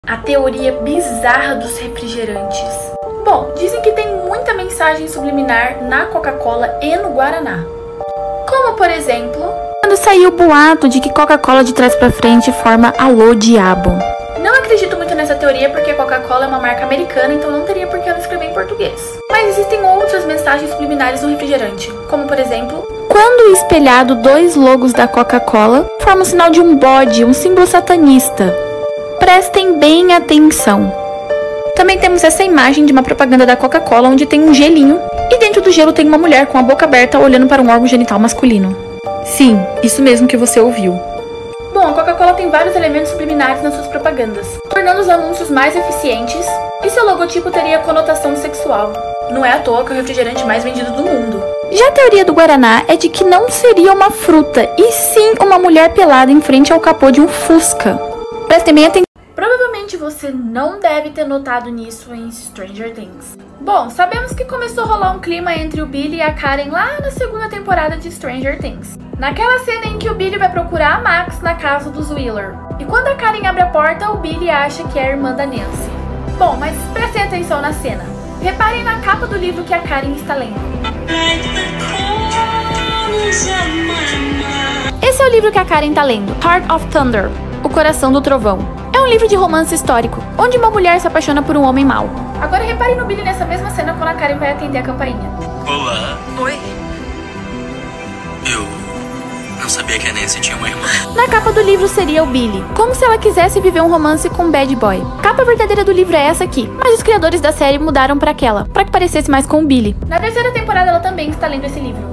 A teoria bizarra dos refrigerantes. Bom, dizem que tem muita mensagem subliminar na Coca-Cola e no Guaraná. Como, por exemplo, quando saiu o boato de que Coca-Cola de trás pra frente forma Alô Diabo. Não acredito muito nessa teoria porque Coca-Cola é uma marca americana, então não teria por que ela escrever em português. Mas existem outras mensagens subliminares no refrigerante, como por exemplo, quando espelhado dois logos da Coca-Cola, forma o sinal de um bode, um símbolo satanista. Prestem bem atenção. Também temos essa imagem de uma propaganda da Coca-Cola onde tem um gelinho e dentro do gelo tem uma mulher com a boca aberta olhando para um órgão genital masculino. Sim, isso mesmo que você ouviu. Bom, a Coca-Cola tem vários elementos subliminares nas suas propagandas, tornando os anúncios mais eficientes, e seu logotipo teria conotação sexual. Não é à toa que é o refrigerante mais vendido do mundo. Já a teoria do Guaraná é de que não seria uma fruta, e sim uma mulher pelada em frente ao capô de um Fusca. Prestem bem atenção. Provavelmente você não deve ter notado nisso em Stranger Things. Bom, sabemos que começou a rolar um clima entre o Billy e a Karen lá na segunda temporada de Stranger Things. Naquela cena em que o Billy vai procurar a Max na casa dos Wheeler. E quando a Karen abre a porta, o Billy acha que é a irmã da Nancy. Bom, mas prestem atenção na cena. Reparem na capa do livro que a Karen está lendo. Esse é o livro que a Karen está lendo, Heart of Thunder, O Coração do Trovão. É um livro de romance histórico, onde uma mulher se apaixona por um homem mau. Agora reparem no Billy nessa mesma cena quando a Karen vai atender a campainha. Olá. Oi. Eu não sabia que a Nancy tinha uma irmã. Na capa do livro seria o Billy, como se ela quisesse viver um romance com um bad boy. A capa verdadeira do livro é essa aqui, mas os criadores da série mudaram pra aquela, pra que parecesse mais com o Billy. Na terceira temporada ela também está lendo esse livro.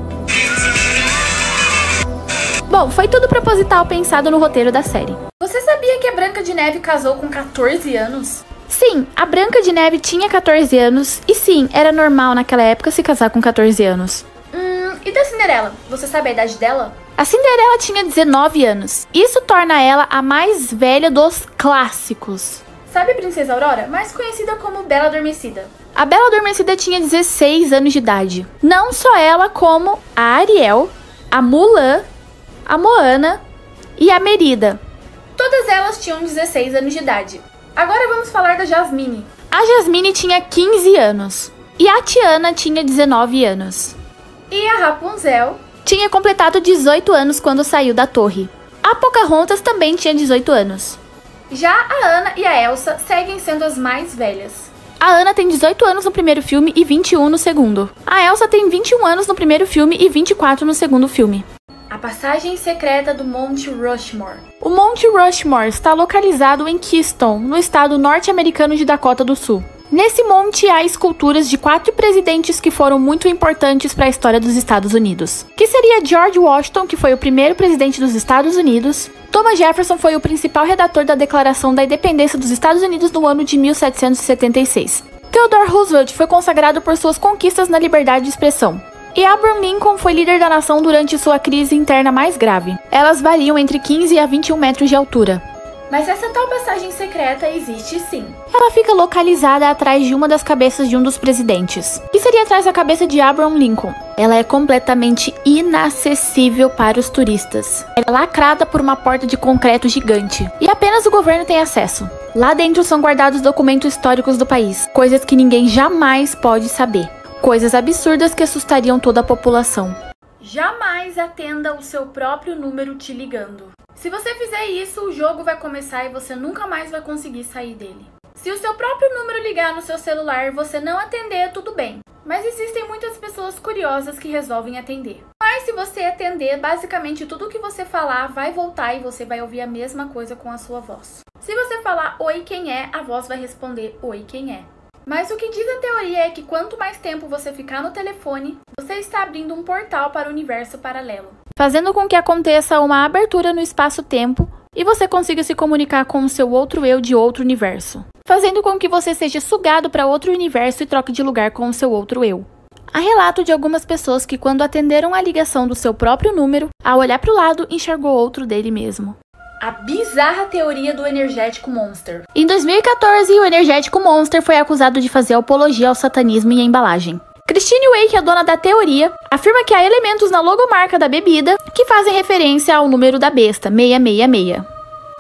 Bom, foi tudo proposital pensado no roteiro da série. Você sabia que a Branca de Neve casou com 14 anos? Sim, a Branca de Neve tinha 14 anos e sim, era normal naquela época se casar com 14 anos. E da Cinderela? Você sabe a idade dela? A Cinderela tinha 19 anos. Isso torna ela a mais velha dos clássicos. Sabe a Princesa Aurora? Mais conhecida como Bela Adormecida. A Bela Adormecida tinha 16 anos de idade. Não só ela, como a Ariel, a Mulan, a Moana e a Merida. Todas elas tinham 16 anos de idade. Agora vamos falar da Jasmine. A Jasmine tinha 15 anos. E a Tiana tinha 19 anos. E a Rapunzel tinha completado 18 anos quando saiu da torre. A Pocahontas também tinha 18 anos. Já a Anna e a Elsa seguem sendo as mais velhas. A Anna tem 18 anos no primeiro filme e 21 no segundo. A Elsa tem 21 anos no primeiro filme e 24 no segundo filme. A passagem secreta do Monte Rushmore. O Monte Rushmore está localizado em Keystone, no estado norte-americano de Dakota do Sul. Nesse monte há esculturas de 4 presidentes que foram muito importantes para a história dos Estados Unidos. Que seria George Washington, que foi o primeiro presidente dos Estados Unidos. Thomas Jefferson foi o principal redator da Declaração da Independência dos Estados Unidos no ano de 1776. Theodore Roosevelt foi consagrado por suas conquistas na liberdade de expressão. E Abraham Lincoln foi líder da nação durante sua crise interna mais grave. Elas variam entre 15 a 21 metros de altura. Mas essa tal passagem secreta existe sim. Ela fica localizada atrás de uma das cabeças de um dos presidentes, que seria atrás da cabeça de Abraham Lincoln. Ela é completamente inacessível para os turistas. Ela é lacrada por uma porta de concreto gigante, e apenas o governo tem acesso. Lá dentro são guardados documentos históricos do país, coisas que ninguém jamais pode saber. Coisas absurdas que assustariam toda a população. Jamais atenda o seu próprio número te ligando. Se você fizer isso, o jogo vai começar e você nunca mais vai conseguir sair dele. Se o seu próprio número ligar no seu celular e você não atender, tudo bem. Mas existem muitas pessoas curiosas que resolvem atender. Mas se você atender, basicamente tudo o que você falar vai voltar e você vai ouvir a mesma coisa com a sua voz. Se você falar oi, quem é, a voz vai responder oi, quem é. Mas o que diz a teoria é que quanto mais tempo você ficar no telefone, você está abrindo um portal para o universo paralelo, fazendo com que aconteça uma abertura no espaço-tempo e você consiga se comunicar com o seu outro eu de outro universo, fazendo com que você seja sugado para outro universo e troque de lugar com o seu outro eu. Há relato de algumas pessoas que quando atenderam a ligação do seu próprio número, ao olhar para o lado, enxergou outro dele mesmo. A bizarra teoria do energético Monster. Em 2014, o energético Monster foi acusado de fazer apologia ao satanismo em embalagem. Christine Wake, a dona da teoria, afirma que há elementos na logomarca da bebida que fazem referência ao número da besta, 666.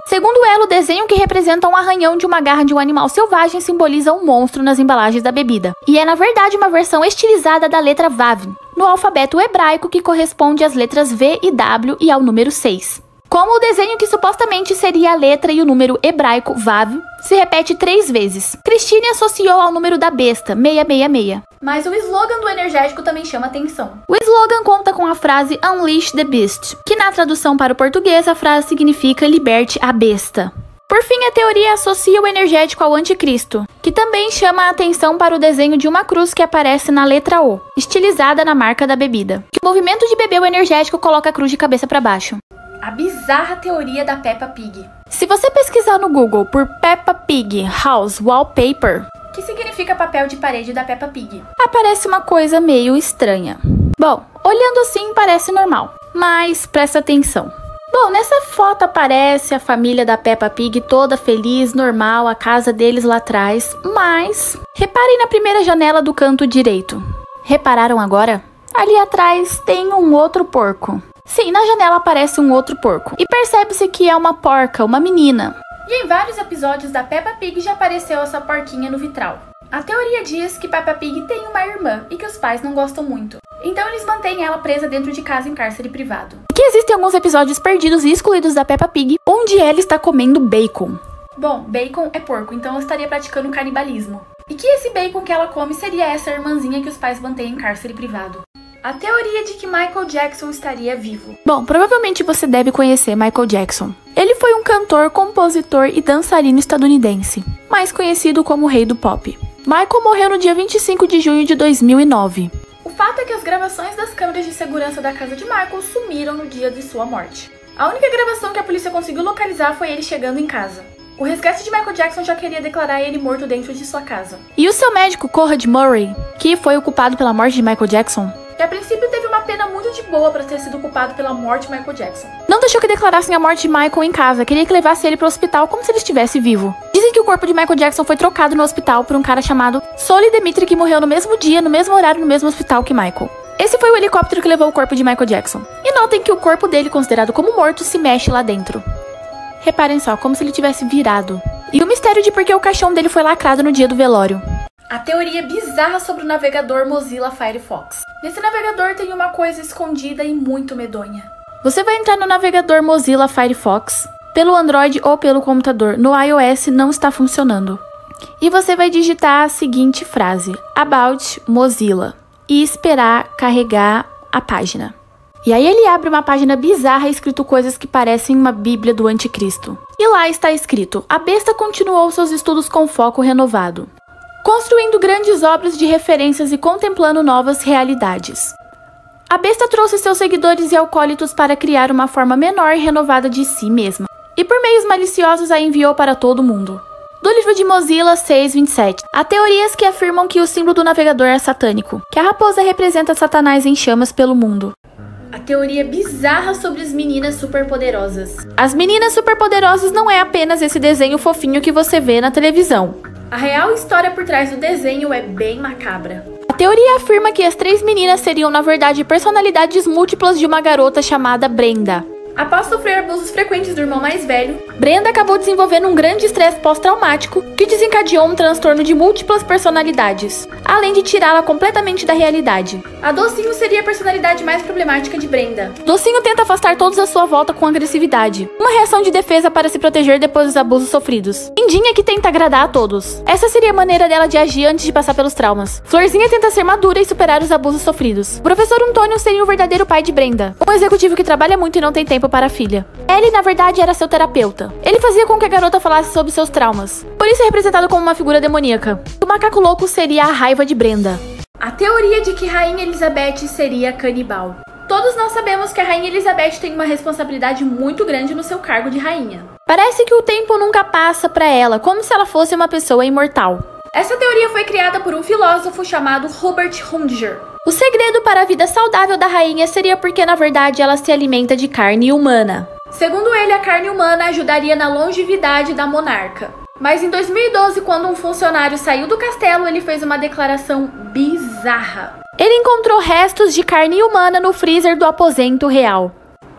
Segundo ela, o desenho que representa um arranhão de uma garra de um animal selvagem simboliza um monstro nas embalagens da bebida. E é, na verdade, uma versão estilizada da letra Vav, no alfabeto hebraico que corresponde às letras V e W e ao número 6. Como o desenho que supostamente seria a letra e o número hebraico Vav se repete 3 vezes. Christine associou ao número da besta, 666. Mas o slogan do energético também chama atenção. O slogan conta com a frase Unleash the Beast, que na tradução para o português a frase significa liberte a besta. Por fim, a teoria associa o energético ao anticristo, que também chama a atenção para o desenho de uma cruz que aparece na letra O, estilizada na marca da bebida. Que o movimento de beber o energético coloca a cruz de cabeça para baixo. A bizarra teoria da Peppa Pig. Se você pesquisar no Google por Peppa Pig House Wallpaper, que significa papel de parede da Peppa Pig, aparece uma coisa meio estranha. Bom, olhando assim parece normal, mas presta atenção. Bom, nessa foto aparece a família da Peppa Pig toda feliz, normal, a casa deles lá atrás, mas reparem na primeira janela do canto direito. Repararam agora? Ali atrás tem um outro porco. Sim, na janela aparece um outro porco. E percebe-se que é uma porca, uma menina. E em vários episódios da Peppa Pig já apareceu essa porquinha no vitral. A teoria diz que Peppa Pig tem uma irmã e que os pais não gostam muito. Então eles mantêm ela presa dentro de casa em cárcere privado. E que existem alguns episódios perdidos e excluídos da Peppa Pig, onde ela está comendo bacon. Bom, bacon é porco, então ela estaria praticando canibalismo. E que esse bacon que ela come seria essa irmãzinha que os pais mantêm em cárcere privado. A teoria de que Michael Jackson estaria vivo. Bom, provavelmente você deve conhecer Michael Jackson. Ele foi um cantor, compositor e dançarino estadunidense, mais conhecido como o rei do pop. Michael morreu no dia 25 de junho de 2009. O fato é que as gravações das câmeras de segurança da casa de Michael sumiram no dia de sua morte. A única gravação que a polícia conseguiu localizar foi ele chegando em casa. O resgate de Michael Jackson já queria declarar ele morto dentro de sua casa. E o seu médico, Conrad Murray, que foi o culpado pela morte de Michael Jackson, que a princípio teve uma pena muito de boa para ter sido culpado pela morte de Michael Jackson, não deixou que declarassem a morte de Michael em casa, queria que levasse ele para o hospital como se ele estivesse vivo. Dizem que o corpo de Michael Jackson foi trocado no hospital por um cara chamado Soli Dimitri, que morreu no mesmo dia, no mesmo horário, no mesmo hospital que Michael. Esse foi o helicóptero que levou o corpo de Michael Jackson. E notem que o corpo dele, considerado como morto, se mexe lá dentro. Reparem só, como se ele tivesse virado. E o mistério de por que o caixão dele foi lacrado no dia do velório. A teoria bizarra sobre o navegador Mozilla Firefox. Nesse navegador tem uma coisa escondida e muito medonha. Você vai entrar no navegador Mozilla Firefox, pelo Android ou pelo computador. No iOS não está funcionando. E você vai digitar a seguinte frase, About Mozilla, e esperar carregar a página. E aí ele abre uma página bizarra escrito coisas que parecem uma bíblia do anticristo. E lá está escrito, a besta continuou seus estudos com foco renovado, construindo grandes obras de referências e contemplando novas realidades. A besta trouxe seus seguidores e alcoólitos para criar uma forma menor e renovada de si mesma, e por meios maliciosos a enviou para todo mundo. Do livro de Mozilla 6:27, há teorias que afirmam que o símbolo do navegador é satânico, que a raposa representa Satanás em chamas pelo mundo. A teoria bizarra sobre as meninas superpoderosas. As meninas superpoderosas não é apenas esse desenho fofinho que você vê na televisão. A real história por trás do desenho é bem macabra. A teoria afirma que as 3 meninas seriam, na verdade, personalidades múltiplas de uma garota chamada Brenda. Após sofrer abusos frequentes do irmão mais velho, Brenda acabou desenvolvendo um grande estresse pós-traumático que desencadeou um transtorno de múltiplas personalidades, além de tirá-la completamente da realidade. A Docinho seria a personalidade mais problemática de Brenda. Docinho tenta afastar todos à sua volta com agressividade, uma reação de defesa para se proteger depois dos abusos sofridos. Lindinha que tenta agradar a todos. Essa seria a maneira dela de agir antes de passar pelos traumas. Florzinha tenta ser madura e superar os abusos sofridos. O professor Antônio seria o verdadeiro pai de Brenda, um executivo que trabalha muito e não tem tempo para a filha. Ele, na verdade, era seu terapeuta. Ele fazia com que a garota falasse sobre seus traumas. Por isso é representado como uma figura demoníaca. O macaco louco seria a raiva de Brenda. A teoria de que Rainha Elizabeth seria canibal. Todos nós sabemos que a Rainha Elizabeth tem uma responsabilidade muito grande no seu cargo de rainha. Parece que o tempo nunca passa para ela, como se ela fosse uma pessoa imortal. Essa teoria foi criada por um filósofo chamado Hubert Hunger. O segredo para a vida saudável da rainha seria porque, na verdade, ela se alimenta de carne humana. Segundo ele, a carne humana ajudaria na longevidade da monarca. Mas em 2012, quando um funcionário saiu do castelo, ele fez uma declaração bizarra. Ele encontrou restos de carne humana no freezer do aposento real.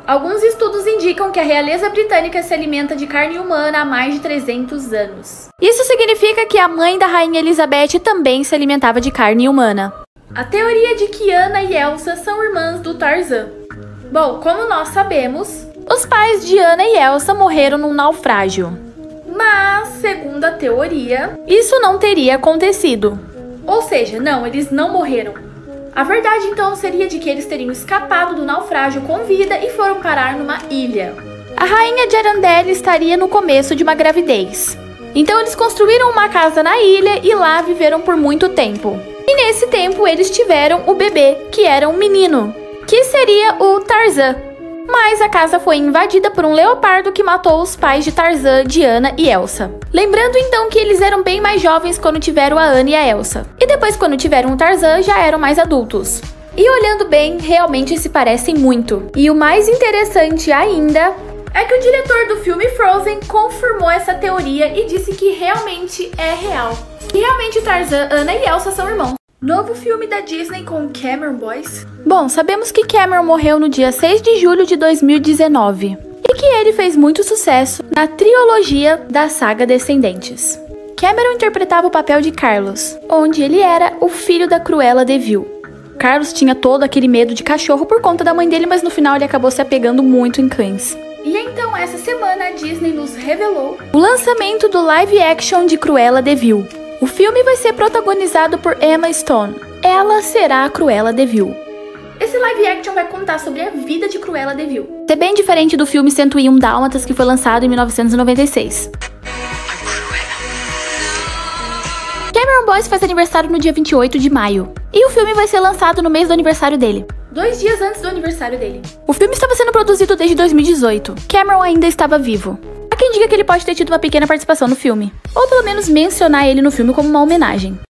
Alguns estudos indicam que a realeza britânica se alimenta de carne humana há mais de 300 anos. Isso significa que a mãe da rainha Elizabeth também se alimentava de carne humana. A teoria de que Anna e Elsa são irmãs do Tarzan. Bom, como nós sabemos, os pais de Anna e Elsa morreram num naufrágio. Mas, segundo a teoria, isso não teria acontecido. Ou seja, não, eles não morreram. A verdade então seria de que eles teriam escapado do naufrágio com vida e foram parar numa ilha. A rainha de Arendelle estaria no começo de uma gravidez. Então eles construíram uma casa na ilha e lá viveram por muito tempo. E nesse tempo eles tiveram o bebê, que era um menino, que seria o Tarzan. Mas a casa foi invadida por um leopardo que matou os pais de Tarzan, de Anna e Elsa. Lembrando então que eles eram bem mais jovens quando tiveram a Anna e a Elsa. E depois quando tiveram o Tarzan já eram mais adultos. E olhando bem, realmente se parecem muito. E o mais interessante ainda é que o diretor do filme Frozen confirmou essa teoria e disse que realmente é real. E realmente Tarzan, Anna e Elsa são irmãos. Novo filme da Disney com Cameron Boyce. Bom, sabemos que Cameron morreu no dia 6 de julho de 2019 e que ele fez muito sucesso na trilogia da saga Descendentes. Cameron interpretava o papel de Carlos, onde ele era o filho da Cruella de Vil. Carlos tinha todo aquele medo de cachorro por conta da mãe dele, mas no final ele acabou se apegando muito em cães. E então essa semana a Disney nos revelou o lançamento do live action de Cruella de Vil. O filme vai ser protagonizado por Emma Stone. Ela será a Cruella de Vil. Esse live action vai contar sobre a vida de Cruella de Vil. É bem diferente do filme 101 Dálmatas, que foi lançado em 1996. Cameron Boyce faz aniversário no dia 28 de maio. E o filme vai ser lançado no mês do aniversário dele. 2 dias antes do aniversário dele. O filme estava sendo produzido desde 2018. Cameron ainda estava vivo. Há quem diga que ele pode ter tido uma pequena participação no filme, ou pelo menos mencionar ele no filme como uma homenagem.